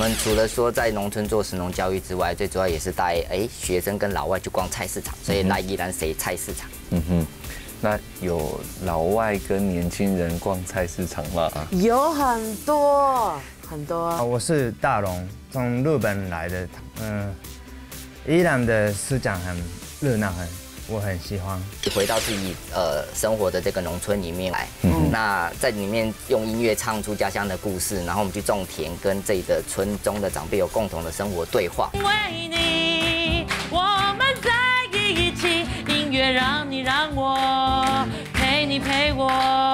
们除了说在农村做食农教育之外，最主要也是带学生跟老外去逛菜市场，所以来宜兰谁菜市场。 那有老外跟年轻人逛菜市场吗？ 有很多很多。 我是大龙，从日本来的。宜兰的市场很热闹，我很喜欢。 回到自己生活的这个农村里面来，那在里面用音乐唱出家乡的故事，然后我们去种田，跟这里的村中的长辈有共同的生活对话。 为你，我们在一起，音乐让你让我陪你陪我。